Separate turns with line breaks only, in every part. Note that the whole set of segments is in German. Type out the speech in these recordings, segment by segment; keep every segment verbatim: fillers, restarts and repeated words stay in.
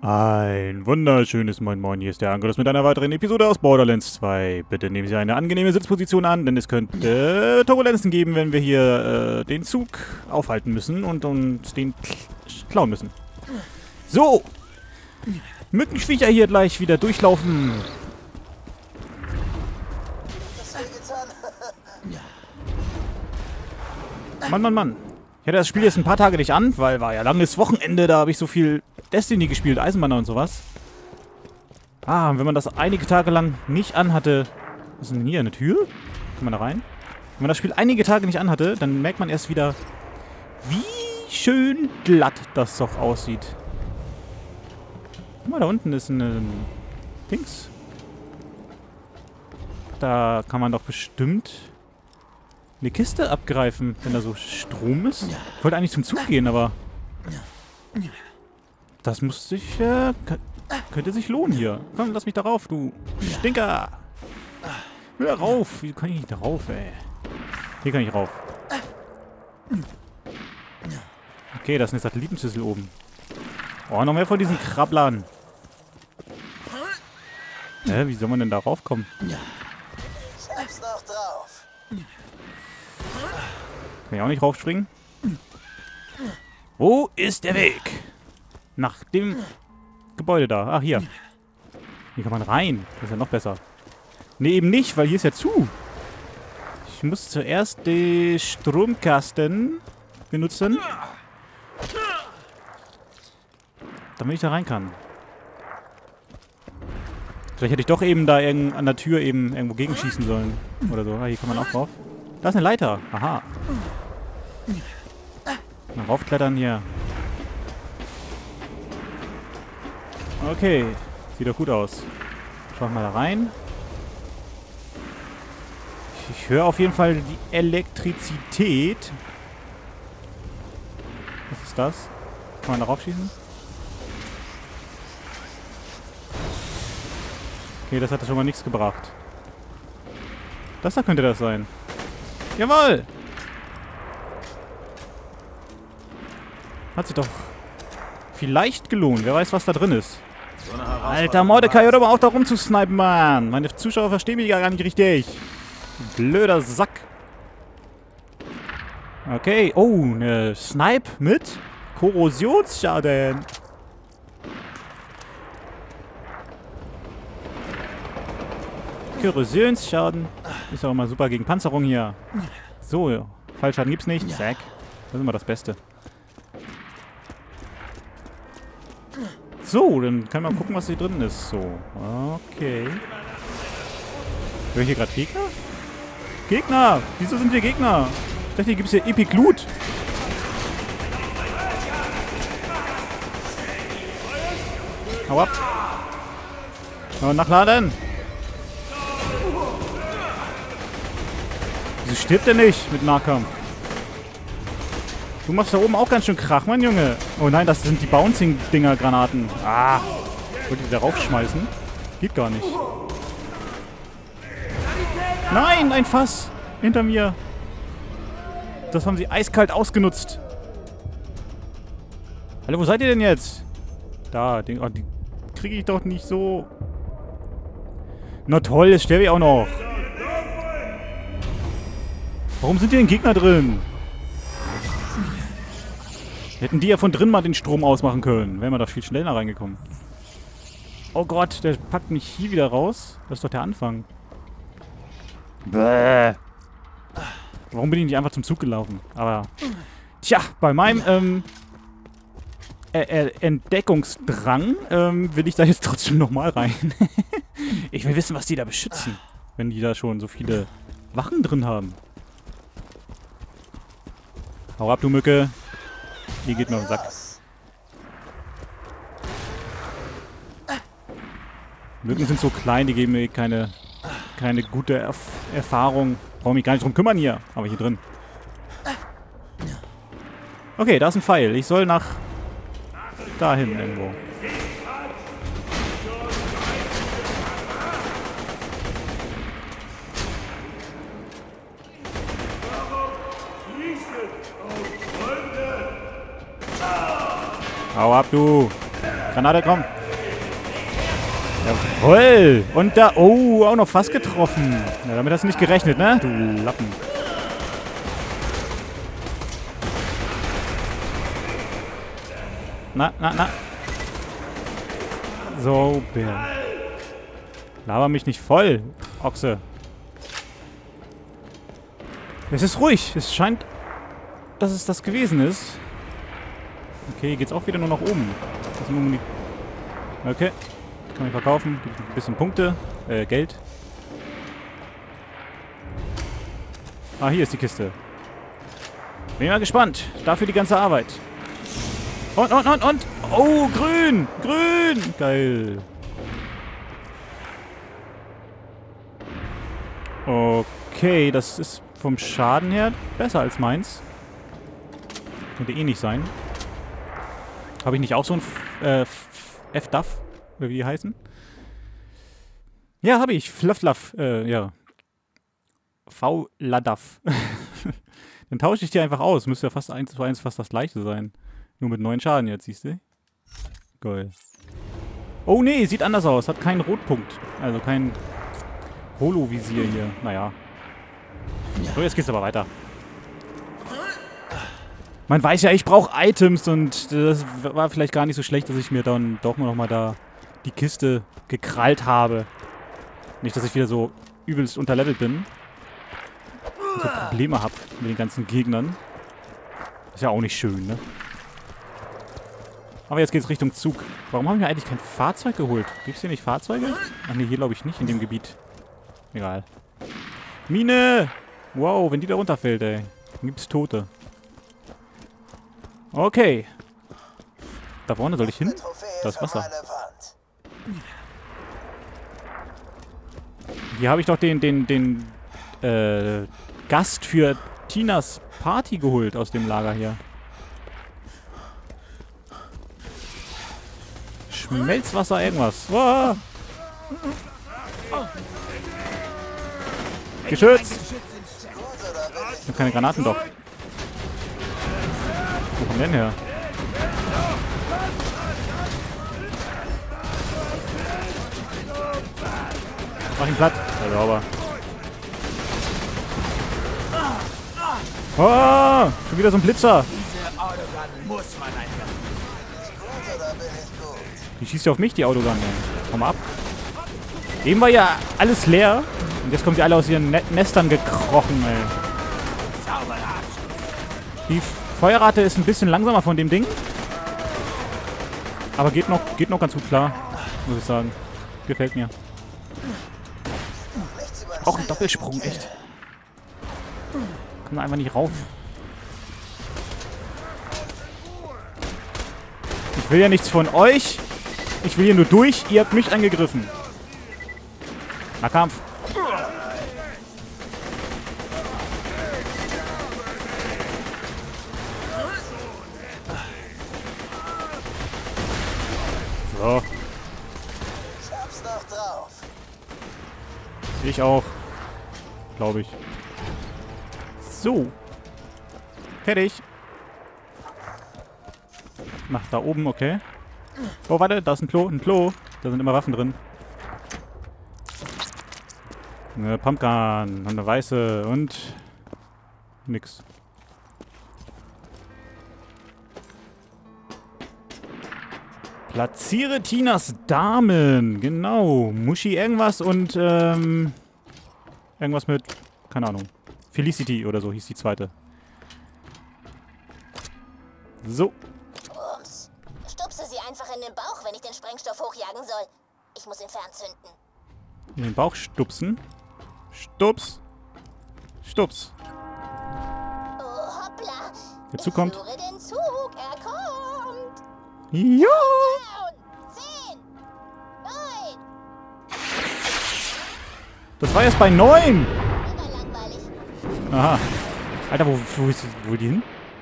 Ein wunderschönes Moin Moin, hier ist der Angelus mit einer weiteren Episode aus Borderlands zwei. Bitte nehmen Sie eine angenehme Sitzposition an, denn es könnte äh, Turbulenzen geben, wenn wir hier äh, den Zug aufhalten müssen und uns den klauen müssen. So! Mückenviecher hier gleich wieder durchlaufen. Mann, Mann, Mann. Ich hatte das Spiel jetzt ein paar Tage nicht an, weil war ja langes Wochenende, da habe ich so viel Destiny gespielt, Eisenbanner und sowas. Ah, und wenn man das einige Tage lang nicht anhatte... Was ist denn hier, eine Tür? Kann man da rein? Wenn man das Spiel einige Tage nicht anhatte, dann merkt man erst wieder, wie schön glatt das doch aussieht. Guck mal, da unten ist ein Dings. Da kann man doch bestimmt eine Kiste abgreifen, wenn da so Strom ist. Ich wollte eigentlich zum Zug gehen, aber das muss sich, äh, könnte sich lohnen hier. Komm, lass mich da rauf, du Stinker. Hör rauf. Wie kann ich nicht da rauf, ey? Hier kann ich rauf. Okay, das ist eine Satellitenschüssel oben. Oh, noch mehr von diesen Krabblern. Hä, wie soll man denn da raufkommen?
Ich hab's noch drauf.
Kann ich auch nicht raufspringen? Wo ist der Weg? Nach dem Gebäude da. Ach, hier. Hier kann man rein. Das ist ja noch besser. Ne, eben nicht, weil hier ist ja zu. Ich muss zuerst den Stromkasten benutzen, damit ich da rein kann. Vielleicht hätte ich doch eben da an der Tür eben irgendwo gegenschießen sollen. Oder so. Ah, hier kann man auch drauf. Da ist eine Leiter. Aha. Mal raufklettern hier. Okay. Sieht doch gut aus. Schauen wir mal da rein. Ich, ich höre auf jeden Fall die Elektrizität. Was ist das? Kann man da raufschießen? Okay, das hat schon mal nichts gebracht. Das da könnte das sein. Jawohl! Hat sich doch vielleicht gelohnt. Wer weiß, was da drin ist.
So
Alter, Mordecai, hör doch mal auf, da rumzusnipen, Mann. Meine Zuschauer verstehen mich gar nicht richtig. Blöder Sack. Okay. Oh, eine Snipe mit Korrosionsschaden. Korrosionsschaden. Ist auch immer super gegen Panzerung hier. So, Fallschaden gibt's nicht. Zack. Das ist immer das Beste. So, dann kann man gucken, was hier drin ist. So, okay. Höre ich hier gerade Gegner? Gegner! Wieso sind hier Gegner? Ich dachte, hier gibt es hier Epic Loot. Hau ab. Und nachladen. Wieso stirbt der nicht mit Nahkampf? Du machst da oben auch ganz schön Krach, mein Junge. Oh nein, das sind die Bouncing-Dinger-Granaten. Ah. Wollte ich da raufschmeißen? Geht gar nicht. Nein, ein Fass. Hinter mir. Das haben sie eiskalt ausgenutzt. Hallo, wo seid ihr denn jetzt? Da, den, oh, die kriege ich doch nicht so. Na toll, jetzt sterbe ich auch noch. Warum sind hier denn Gegner drin? Hätten die ja von drin mal den Strom ausmachen können. Wären wir doch viel schneller reingekommen. Oh Gott, der packt mich hier wieder raus. Das ist doch der Anfang. Bäh. Warum bin ich nicht einfach zum Zug gelaufen? Aber, tja, bei meinem ähm, äh, äh, Entdeckungsdrang ähm, will ich da jetzt trotzdem nochmal rein. Ich will wissen, was die da beschützen. Wenn die da schon so viele Wachen drin haben. Hau ab, du Mücke. Die geht mir auf den Sack. Mücken sind so klein, die geben mir keine, keine gute Erf Erfahrung. Brauche mich gar nicht drum kümmern hier. Aber hier drin. Okay, da ist ein Pfeil. Ich soll nach dahin irgendwo. Hau ab, du! Granate, komm. Jawohl. Und da... Oh, auch noch fast getroffen. Ja, damit hast du nicht gerechnet, ne? Du Lappen. Na, na, na. So, Bär. Laber mich nicht voll, Ochse. Es ist ruhig. Es scheint, dass es das gewesen ist. Okay, hier geht's auch wieder nur nach oben. Das sind nur die okay. Kann ich verkaufen. Gibt ein bisschen Punkte. Äh, Geld. Ah, hier ist die Kiste. Bin mal gespannt. Dafür die ganze Arbeit. Und, und, und, und. Oh, grün. Grün. Geil. Okay, das ist vom Schaden her besser als meins. Könnte eh nicht sein. Habe ich nicht auch so ein äh, F D A F? Oder wie die heißen? Ja, habe ich. Fluffluff. Äh, ja. V-Ladaf. Dann tausche ich die einfach aus. Müsste ja fast eins zu eins fast das gleiche sein. Nur mit neun Schaden jetzt, siehst du? Geil. Oh nee, sieht anders aus. Hat keinen Rotpunkt. Also kein Holovisier hier. Naja. So, jetzt geht's aber weiter. Man weiß ja, ich brauche Items und das war vielleicht gar nicht so schlecht, dass ich mir dann doch noch mal da die Kiste gekrallt habe. Nicht, dass ich wieder so übelst unterlevelt bin. Und so Probleme habe mit den ganzen Gegnern. Ist ja auch nicht schön, ne? Aber jetzt geht's Richtung Zug. Warum haben wir eigentlich kein Fahrzeug geholt? Gibt's hier nicht Fahrzeuge? Ach ne, hier glaube ich nicht, in dem Gebiet. Egal. Mine! Wow, wenn die da runterfällt, ey. Dann gibt's Tote. Okay. Da vorne soll ich hin? Da ist Wasser. Hier habe ich doch den, den, den, äh, Gast für Tinas Party geholt aus dem Lager hier. Schmelzwasser, irgendwas. Oh. Geschützt! Ich habe keine Granaten doch. Wo kommt denn her? Mach ihn platt. Ja, sauber. Oh! Schon wieder so ein Blitzer. Die schießt ja auf mich, die Autogun, ey. Komm mal ab. Eben war ja alles leer. Und jetzt kommen die alle aus ihren Net Nestern gekrochen, ey. Die Feuerrate ist ein bisschen langsamer von dem Ding. Aber geht noch, geht noch ganz gut klar, muss ich sagen. Gefällt mir. Auch ein Doppelsprung, echt. Kommt einfach nicht rauf. Ich will ja nichts von euch. Ich will hier nur durch. Ihr habt mich angegriffen. Na, Kampf. So.
Ich hab's noch drauf.
Ich auch. Glaube ich. So. Fertig. Nach da oben, okay. Oh, warte, da ist ein Klo. Ein Klo. Da sind immer Waffen drin. Eine Pumpgun. Und eine weiße. Und nix. Platziere Tinas Damen. Genau. Muschi irgendwas und ähm, irgendwas mit, keine Ahnung. Felicity oder so hieß die zweite. So.
Ums. Stupse sie einfach in den Bauch, wenn ich den Sprengstoff hochjagen soll. Ich muss ihn fernzünden.
In den Bauch stupsen. Stups. Stups.
Oh, hoppla.
Der Zug kommt.
Ich führe den Zug. Er kommt.
Ja.
Zehn. Neun.
Das war jetzt bei neun.
Immer langweilig.
Aha. Alter, wo, wo ist wo die hin?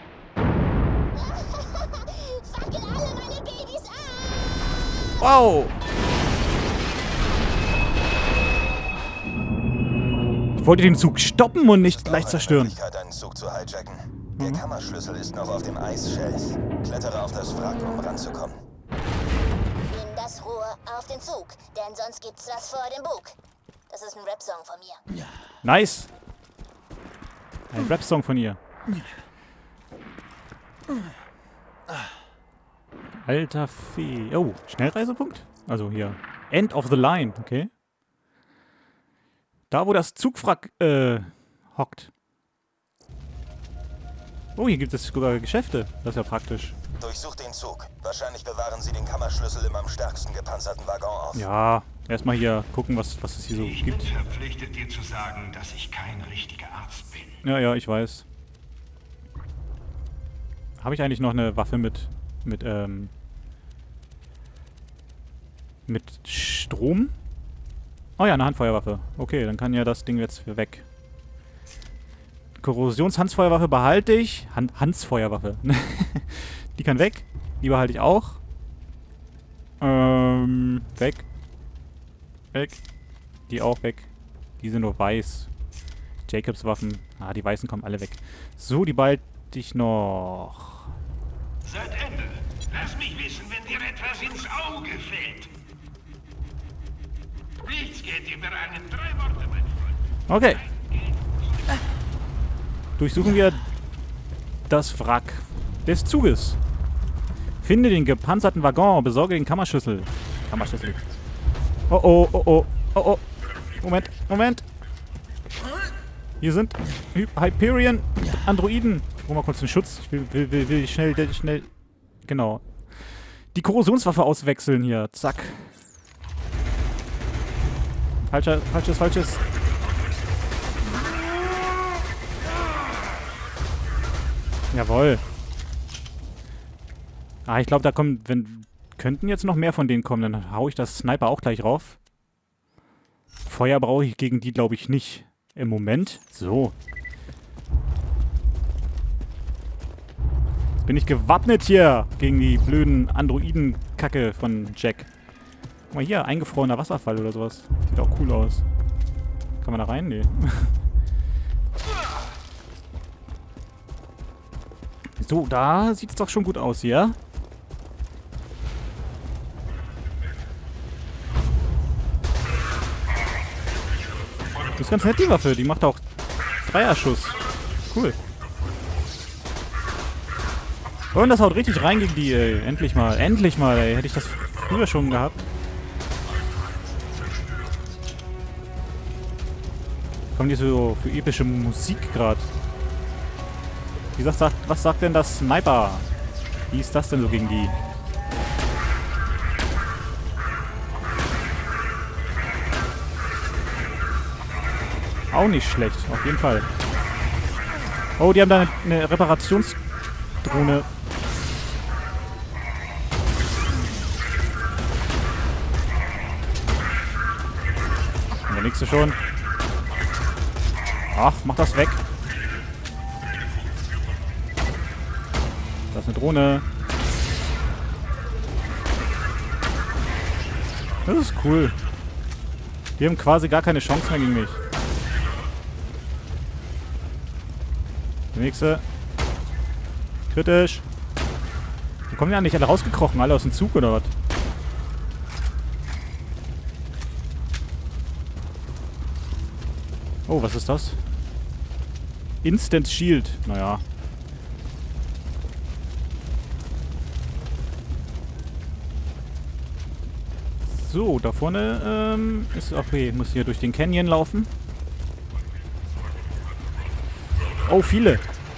Fackel alle meine Babys an.
Wow. Ich wollte den Zug stoppen und nicht gleich zerstören.
Einen Zug zu hijacken. Der Kammerschlüssel ist noch auf dem Eisshelf. Klettere auf das Wrack, um ranzukommen.
auf den Zug, denn sonst gibt's was vor dem Bug. Das ist ein Rap-Song von mir.
Nice. Ein Rap-Song von ihr. Alter Fee. Oh, Schnellreisepunkt? Also hier. End of the line, okay. Da, wo das Zugwrack äh, hockt. Oh, hier gibt es sogar Geschäfte. Das ist ja praktisch.
Durchsucht den Zug. Wahrscheinlich bewahren sie den Kammerschlüssel im am stärksten gepanzerten Waggon auf.
Ja, erstmal hier gucken, was, was es hier so
Ich
gibt.
bin verpflichtet, dir zu sagen, dass ich kein richtiger Arzt bin.
Ja, ja, ich weiß. Habe ich eigentlich noch eine Waffe mit, mit, ähm, mit Strom? Oh ja, eine Handfeuerwaffe. Okay, dann kann ja das Ding jetzt weg. Korrosionshandsfeuerwaffe behalte ich. Hand Handsfeuerwaffe. Die kann weg. Die behalte ich auch. Ähm, weg. Weg. Die auch weg. Die sind nur weiß. Jacobs Waffen. Ah, die weißen kommen alle weg. So, die behalte ich noch.
Seit Ende. Lass mich wissen, wenn dir etwas ins Auge fällt. Nichts geht über einen. Drei Worte, mein Freund.
Okay. Durchsuchen wir das Wrack des Zuges. Finde den gepanzerten Waggon, besorge den Kammerschlüssel. Kammerschlüssel. Oh oh, oh oh, oh oh. Moment, Moment. Hier sind Hy Hyperion Androiden. Ich hol mal kurz den Schutz. Ich will, will, will, will schnell, schnell. Genau. Die Korrosionswaffe auswechseln hier. Zack. Falscher, falsches, falsches. Jawohl. Ah, ich glaube, da kommen, wenn, könnten jetzt noch mehr von denen kommen. Dann hau ich das Sniper auch gleich rauf. Feuer brauche ich gegen die, glaube ich, nicht. Im Moment. So. Jetzt bin ich gewappnet hier gegen die blöden Androiden-Kacke von Jack. Guck mal hier, eingefrorener Wasserfall oder sowas. Sieht auch cool aus. Kann man da rein? Nee. So, da sieht es doch schon gut aus hier. Das ist ganz nett, die Waffe. Die macht auch Dreierschuss. Cool. Und das haut richtig rein gegen die, ey. Endlich mal. Endlich mal, ey. Hätte ich das früher schon gehabt. Kommen die so für epische Musik gerade? Wie sagt, sagt, was sagt denn das Sniper? Wie ist das denn so gegen die? Auch nicht schlecht, auf jeden Fall. Oh, die haben da eine, eine Reparationsdrohne. Und der nächste schon. Ach, mach das weg. Das ist eine Drohne. Das ist cool. Die haben quasi gar keine Chance mehr gegen mich. Der nächste. Kritisch. Wo kommen die eigentlich alle rausgekrochen? Alle aus dem Zug oder was? Oh, was ist das? Instant Shield. Naja. So, da vorne ähm, ist okay. Ich muss hier durch den Canyon laufen. Oh, viele.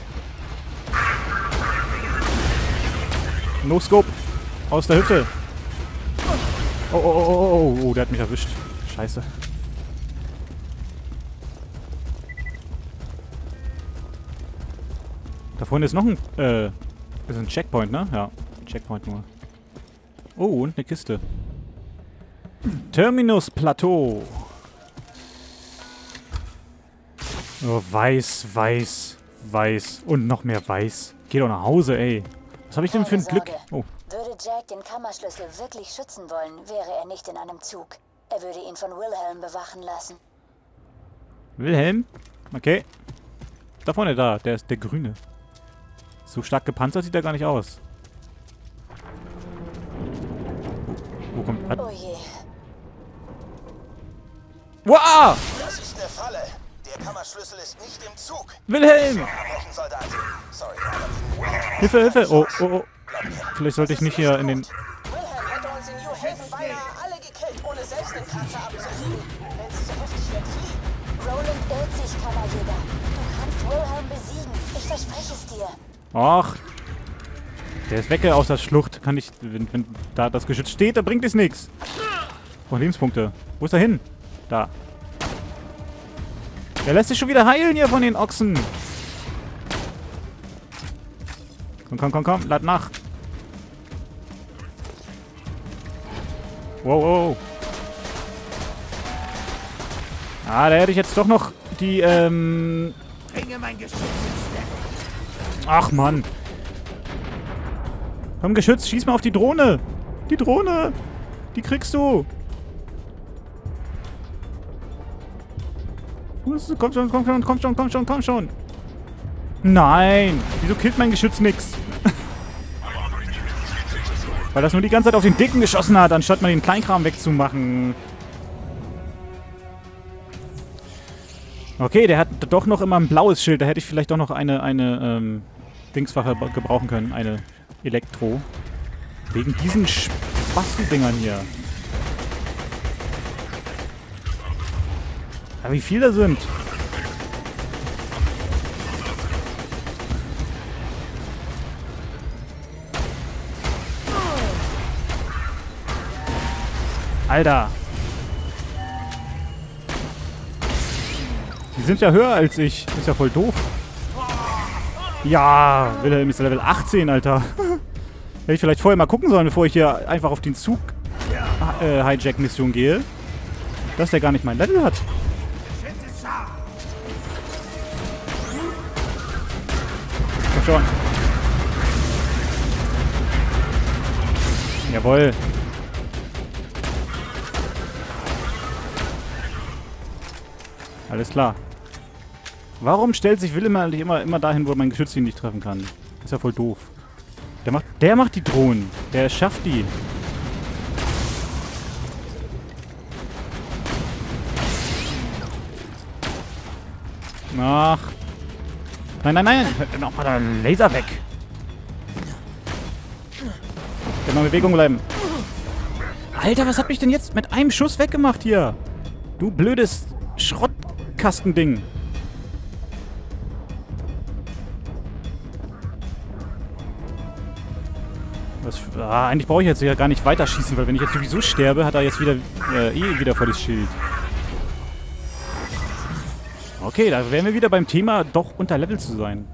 No-Scope. Aus der Hüfte. Oh, oh, oh, oh, oh, oh, der hat mich erwischt. Scheiße. Da vorne ist noch ein, äh, ist ein Checkpoint, ne? Ja, Checkpoint nur. Oh, und eine Kiste. Terminus Plateau. Oh, weiß, weiß, weiß. Und noch mehr weiß. Geh doch nach Hause, ey. Was habe ich denn für ein Glück? Oh.
Würde Jack den Kammerschlüssel wirklich schützen wollen, wäre er nicht in einem Zug. Er würde ihn von Wilhelm bewachen lassen.
Wilhelm? Okay. Da vorne, da. Der ist der Grüne. So stark gepanzert sieht er gar nicht aus. Wo kommt... Was?
Oh je.
Wow!
Das ist eine Falle. Der Kammerschlüssel ist nicht im Zug.
Wilhelm!
Abbrechen, Soldat. Sorry, aber diesen Wilhelm...
Hilfe, Hilfe! Oh, oh, oh. Vielleicht sollte ich nicht hier in den...
Wilhelm hätte uns in New Haven beinahe alle gekillt, ohne selbst den Kratzer abzukriegen. Wenn es zu heftig wird, fliehen.
Roland irrt sich, Kammerjäger. Du kannst Wilhelm besiegen. Ich verspreche es dir.
Ach. Der ist weg aus der Schlucht. Kann ich... Wenn, wenn da das Geschütz steht, dann bringt es nichts. Oh, Lebenspunkte. Wo ist er hin? Da. Der lässt sich schon wieder heilen hier von den Ochsen. Komm, komm, komm, komm. Lad nach. Wow, wow. Ah, da hätte ich jetzt doch noch die, ähm... Ach, Mann. Komm, Geschütz, schieß mal auf die Drohne. Die Drohne. Die kriegst du. Komm schon, komm schon, komm schon, komm schon, komm schon. Nein. Wieso killt mein Geschütz nix? Weil das nur die ganze Zeit auf den Dicken geschossen hat, anstatt mal den Kleinkram wegzumachen. Okay, der hat doch noch immer ein blaues Schild. Da hätte ich vielleicht doch noch eine, eine ähm, Dingswaffe gebrauchen können. Eine Elektro. Wegen diesen Spastendingern hier. Aber wie viele da sind? Alter. Die sind ja höher als ich. Ist ja voll doof. Ja, Wilhelm ist Level achtzehn, Alter. Hätte ich vielleicht vorher mal gucken sollen, bevor ich hier einfach auf den Zug äh, Hijack-Mission gehe. Dass der gar nicht mein Level hat. Komm schon. Jawohl. Alles klar. Warum stellt sich Willem eigentlich immer, immer dahin, wo mein Geschütz ihn nicht treffen kann? Ist ja voll doof. Der macht, der macht die Drohnen. Der schafft die. Ach. Nein, nein, nein. Hört noch mal der Laser weg. Immer in Bewegung bleiben. Alter, was hat mich denn jetzt mit einem Schuss weggemacht hier? Du blödes Schrottkastending. Das, ah, eigentlich brauche ich jetzt ja gar nicht weiterschießen, weil wenn ich jetzt sowieso sterbe, hat er jetzt wieder äh, eh wieder volles Schild. Okay, da wären wir wieder beim Thema, doch unter Level zu sein.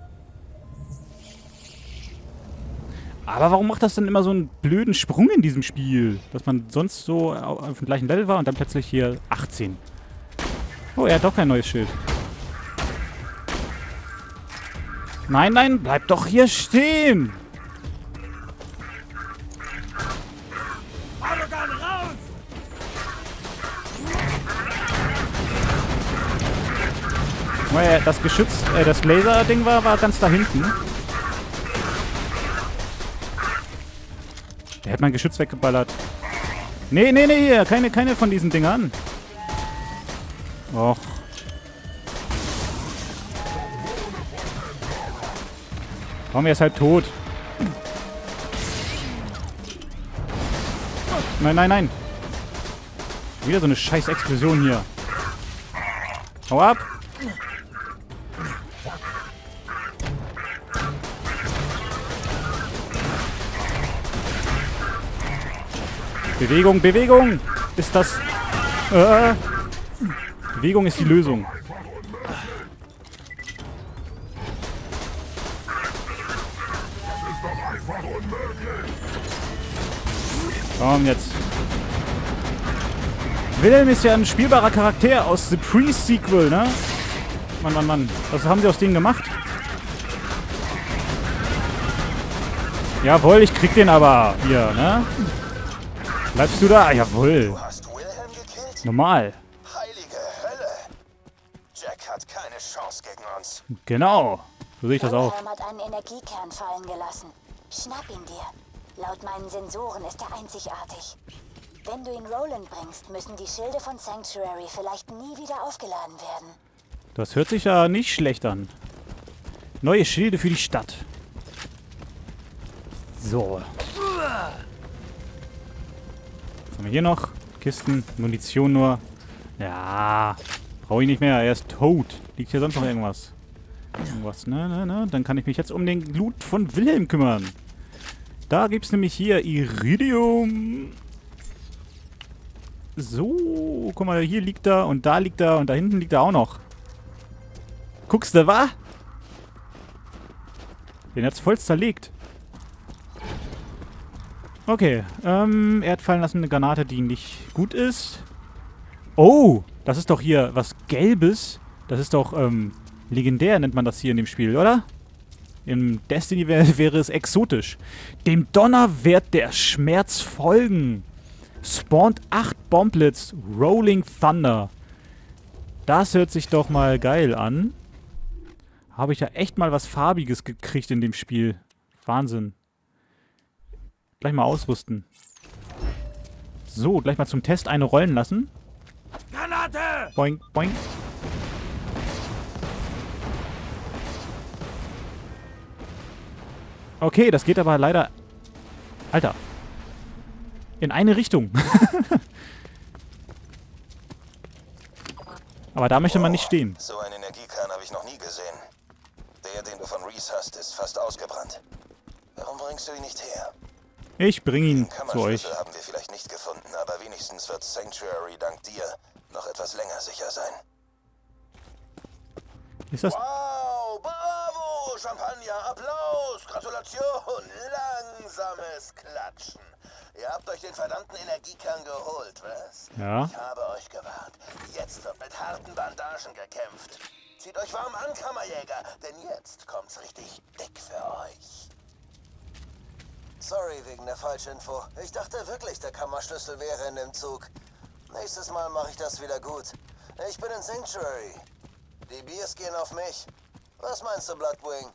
Aber warum macht das denn immer so einen blöden Sprung in diesem Spiel? Dass man sonst so auf dem gleichen Level war und dann plötzlich hier achtzehn. Oh, er hat doch kein neues Schild. Nein, nein, bleib doch hier stehen! Oh, ja, das Geschütz, äh, das Laser-Ding war, war ganz da hinten. Der hat mein Geschütz weggeballert. Nee, nee, nee, hier. Keine, keine von diesen Dingern. Och. Komm, er ist halt tot. Nein, nein, nein. Wieder so eine scheiß Explosion hier. Hau ab. Bewegung, Bewegung! Ist das... Äh, Bewegung ist die Lösung. Komm jetzt. Wilhelm ist ja ein spielbarer Charakter aus The Pre-Sequel, ne? Mann, Mann, Mann. Was haben sie aus denen gemacht? Jawohl, ich krieg den aber. Hier, ne? Bleibst du da? Ah, jawohl.
Du hast Wilhelm gekillt?
Normal.
Heilige Hölle. Jack hat keine Chance gegen uns.
Genau. So sehe ich das auch.
Wilhelm hat einen Energiekern fallen gelassen. Schnapp ihn dir. Laut meinen Sensoren ist er einzigartig. Wenn du ihn Roland bringst, müssen die Schilde von Sanctuary vielleicht nie wieder aufgeladen werden.
Das hört sich ja nicht schlecht an. Neue Schilde für die Stadt. So. Was haben wir hier noch? Kisten, Munition nur. Ja, brauche ich nicht mehr. Er ist tot. Liegt hier sonst noch irgendwas? Irgendwas, ne, ne, ne. Dann kann ich mich jetzt um den Loot von Wilhelm kümmern. Da gibt es nämlich hier Iridium. So, guck mal, hier liegt er und da liegt er und da hinten liegt er auch noch. Guckst du, wa? Den hat's voll zerlegt. Okay, ähm, er hat fallen lassen eine Granate, die nicht gut ist. Oh, das ist doch hier was Gelbes. Das ist doch, ähm, legendär nennt man das hier in dem Spiel, oder? Im Destiny wär, wäre es exotisch. Dem Donner wird der Schmerz folgen. Spawnt acht Bomblets. Rolling Thunder. Das hört sich doch mal geil an. Habe ich ja echt mal was Farbiges gekriegt in dem Spiel. Wahnsinn. Gleich mal ausrüsten. So, gleich mal zum Test eine rollen lassen.
Granate!
Boing, boing. Okay, das geht aber leider... Alter. In eine Richtung. Aber da möchte man nicht stehen.
So einen Energiekern habe ich noch nie gesehen. Der, den du von Reese hast, ist fast ausgebrannt. Warum bringst du ihn nicht her?
Ich bringe ihn
Den
zu euch.
Kammerschlüssel haben wir vielleicht nicht gefunden, aber wenigstens wird Sanctuary dank dir noch etwas länger sicher sein.
Ist das...
Wow, bravo, Champagner, Applaus, Gratulation, langsames Klatschen. Ihr habt euch den verdammten Energiekern geholt, was?
Ja.
Ich habe euch gewarnt. Jetzt wird mit harten Bandagen gekämpft. Zieht euch warm an, Kammerjäger, denn jetzt kommt's richtig dick für euch. Sorry wegen der Falschinfo. Ich dachte wirklich, der Kammerschlüssel wäre in dem Zug. Nächstes Mal mache ich das wieder gut. Ich bin in Sanctuary. Die Biers gehen auf mich. Was meinst du, Bloodwing?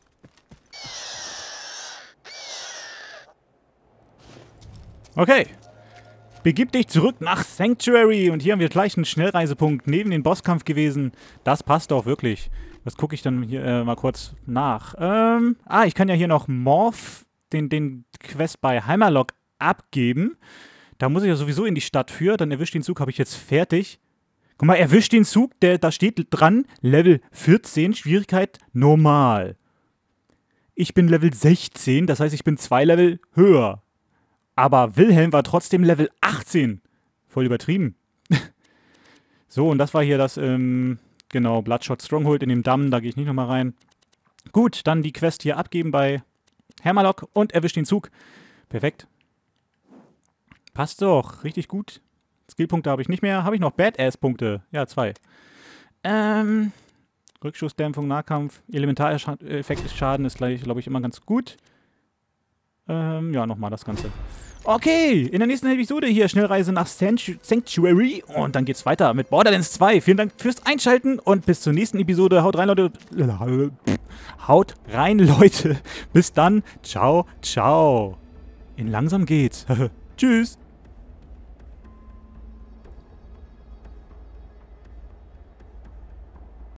Okay. Begib dich zurück nach Sanctuary. Und hier haben wir gleich einen Schnellreisepunkt neben dem Bosskampf gewesen. Das passt doch wirklich. Das gucke ich dann hier äh, mal kurz nach. Ähm, ah, ich kann ja hier noch Morph, den, den Quest bei Hammerlock, abgeben. Da muss ich ja sowieso in die Stadt für. Dann erwischt den Zug, habe ich jetzt fertig. Guck mal, erwischt den Zug, der, da steht dran, Level vierzehn, Schwierigkeit normal. Ich bin Level sechzehn, das heißt, ich bin zwei Level höher. Aber Wilhelm war trotzdem Level achtzehn. Voll übertrieben. So, und das war hier das, ähm, genau, Bloodshot Stronghold in dem Damm, da gehe ich nicht nochmal rein. Gut, dann die Quest hier abgeben bei Hammerlock und erwischt den Zug. Perfekt. Passt doch, richtig gut. Skillpunkte habe ich nicht mehr. Habe ich noch Badass-Punkte? Ja, zwei. Ähm, Rückschussdämpfung, Nahkampf, Elementareffekt des Schaden ist gleich, glaube ich, immer ganz gut. Ähm, ja, nochmal das Ganze. Okay, in der nächsten Episode hier Schnellreise nach Sanctuary und dann geht's weiter mit Borderlands zwei. Vielen Dank fürs Einschalten und bis zur nächsten Episode. Haut rein, Leute. Haut rein, Leute. Bis dann. Ciao, ciao. In langsam geht's. Tschüss.